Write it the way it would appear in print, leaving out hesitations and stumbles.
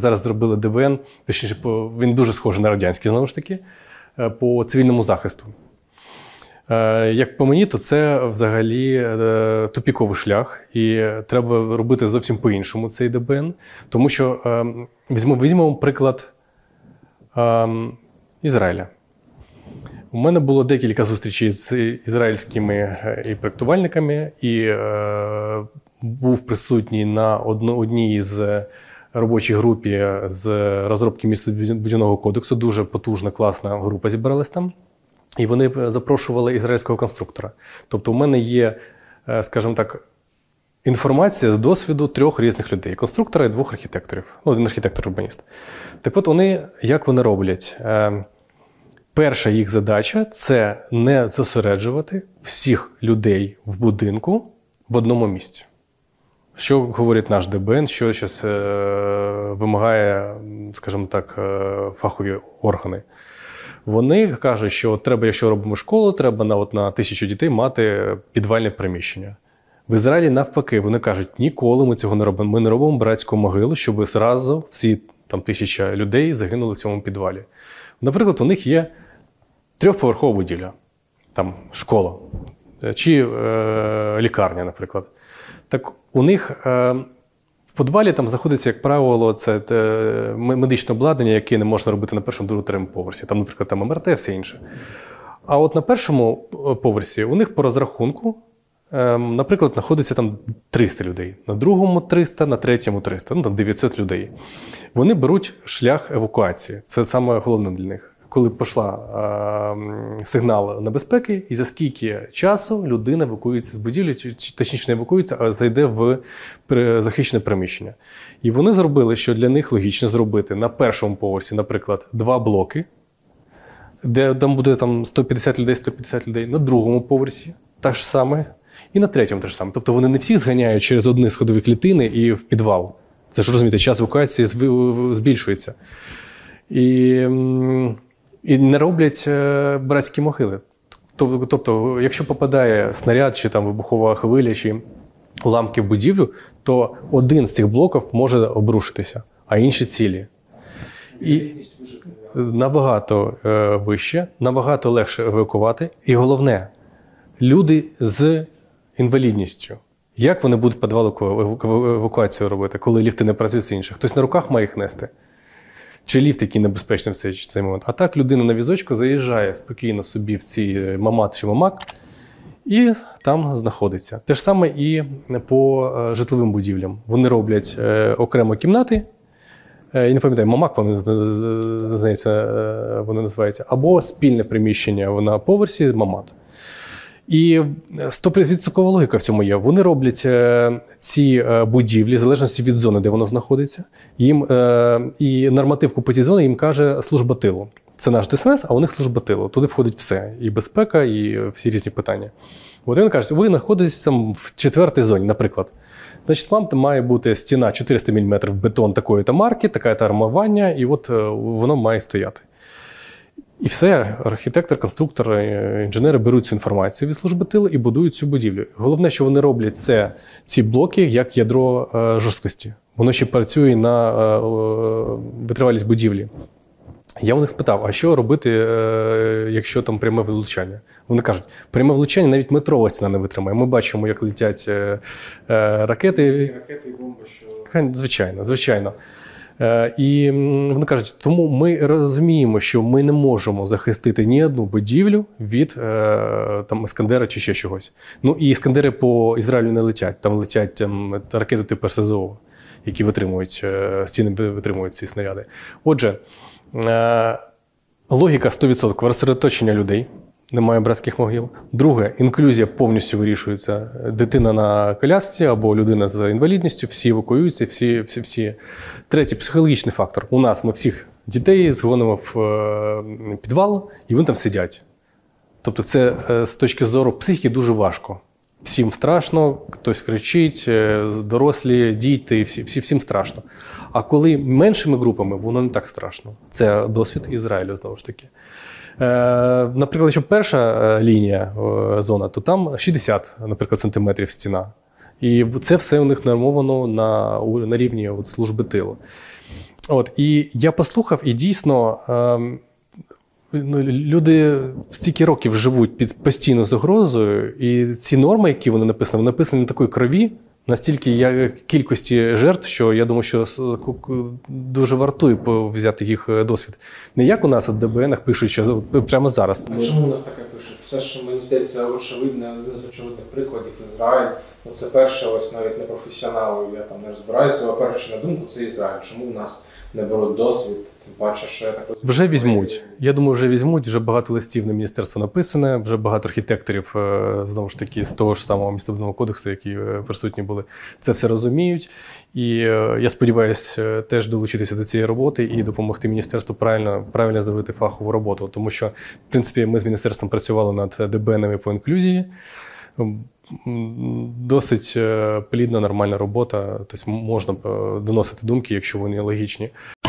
зараз зробили ДБН, точніше, він дуже схожий на радянський, знову ж таки, по цивільному захисту. Як по мені, то це взагалі тупіковий шлях, і треба робити зовсім по-іншому цей ДБН. Тому що, візьмемо приклад Ізраїля. У мене було декілька зустрічей з ізраїльськими і проєктувальниками, і був присутній на одній з робочій групі з розробки містобудівного кодексу. Дуже потужна, класна група зібралась там. І вони запрошували ізраїльського конструктора. Тобто у мене є, скажімо так, інформація з досвіду 3 різних людей. Конструктора і 2 архітекторів. Ну, 1 архітектор-урбаніст. Так от як вони роблять? Перша їх задача – це не зосереджувати всіх людей в будинку в одному місці. Що говорить наш ДБН, що зараз вимагає, скажімо так, фахові органи. Вони кажуть, що треба, якщо робимо школу, треба на 1000 дітей мати підвальне приміщення. В Ізраїлі навпаки, вони кажуть, ніколи ми цього не робимо. Ми не робимо братську могилу, щоб зразу всі 1000 людей загинули в цьому підвалі. Наприклад, у них є 3-поверхова будівля, там школа чи лікарня, наприклад. Так у них в підвалі там знаходиться, як правило, це медичне обладнання, яке не можна робити на першому, другому, третьому поверсі. Там, наприклад, там МРТ, все інше. А от на першому поверсі у них по розрахунку, наприклад, знаходиться там 300 людей. На другому 300, на третьому 300, там 900 людей. Вони беруть шлях евакуації. Це саме головне для них. Коли пішла сигнал небезпеки, і за скільки часу людина евакуюється з будівлі, чи точніше не евакуюється, а зайде в захищене приміщення. І вони зробили, що для них логічно зробити на першому поверсі, наприклад, 2 блоки, де там буде 150 людей, 150 людей, на другому поверсі те ж саме, і на третьому те ж саме. Тобто вони не всіх зганяють через одні сходові клітини і в підвал. Це ж розумієте, час евакуації збільшується. І не роблять братські могили. Тобто, якщо попадає снаряд, чи там вибухова хвиля, чи уламки в будівлю, то один з цих блоків може обрушитися, а інші цілі. І набагато вище, набагато легше евакувати. І головне, люди з інвалідністю. Як вони будуть підвал евакуацію робити, коли ліфти не працюють з інших? Хтось на руках має їх нести? Чи ліфт, який небезпечний в цей момент. А так людина на візочку заїжджає спокійно собі в цей мамат чи мамак і там знаходиться. Те ж саме і по житловим будівлям. Вони роблять окремо кімнати, я не пам'ятаю, мамак, здається, вони називаються, або спільне приміщення на поверсі, мамат. І 100% логіка в цьому є. Вони роблять ці будівлі, в залежності від зони, де воно знаходиться. Їм, і нормативку по цій зоні їм каже служба тилу. Це наш ДСНС, а у них служба тилу. Туди входить все. І безпека, і всі різні питання. От він каже, ви знаходитесь там в 4-й зоні, наприклад. Значить, вам там має бути стіна 400 мм бетон такої-то марки, таке-то армування, і от воно має стояти. І все, архітектор, конструктор, інженери беруть цю інформацію від служби тилу і будують цю будівлю. Головне, що вони роблять, це ці блоки як ядро жорсткості. Воно ще працює на витривалість будівлі. Я у них спитав, а що робити, якщо там пряме влучання? Вони кажуть, пряме влучання навіть метрова стіна не витримає. Ми бачимо, як летять ракети. Ракети і бомби, що... Звичайно, звичайно. І вони кажуть, тому ми розуміємо, що ми не можемо захистити ні одну будівлю від там, Іскандера чи ще чогось. Ну і Іскандери по Ізраїлю не летять. Там летять ракети типу РСЗО, які витримують, стіни витримують ці снаряди. Отже, логіка 100% розсередоточення людей. Немає братських могил. Друге, інклюзія повністю вирішується. Дитина на колясці або людина з інвалідністю, всі евакуюються, всі. Третє, психологічний фактор. У нас ми всіх дітей згонимо в підвал, і вони там сидять. Тобто це з точки зору психіки дуже важко. Всім страшно, хтось кричить, дорослі, діти, всім страшно. А коли меншими групами, воно не так страшно. Це досвід Ізраїлю, знову ж таки. Наприклад, якщо перша лінія зона, то там 60, наприклад, сантиметрів стіна. І це все у них нормовано на рівні служби тилу. І я послухав, і дійсно люди стільки років живуть під постійною загрозою, і ці норми, які вони написані на такої крові, настільки кількості жертв, що я думаю, що дуже вартує взяти їх досвід. Не як у нас от ДБН пишуть, що прямо зараз. А чому у нас таке пишуть? Це ж, мені здається, очевидно, один з очевидних прикладів Ізраїль. Це перше, ось навіть не професіонали, я там не розбираюся, але перше, на думку, це Ізраїль. Чому у нас не беруть досвід? Тим паче, що я так розумію. Вже візьмуть. Я думаю, вже візьмуть. Вже багато листів на міністерство написане, вже багато архітекторів, знову ж таки, з того ж самого містобудівного кодексу, які присутні були, це все розуміють. І я сподіваюся теж долучитися до цієї роботи і допомогти міністерству правильно зробити фахову роботу. Тому що, в принципі, ми з міністерством працювали над ДБНами по інклюзії. Досить плідна, нормальна робота. Тобто можна доносити думки, якщо вони логічні.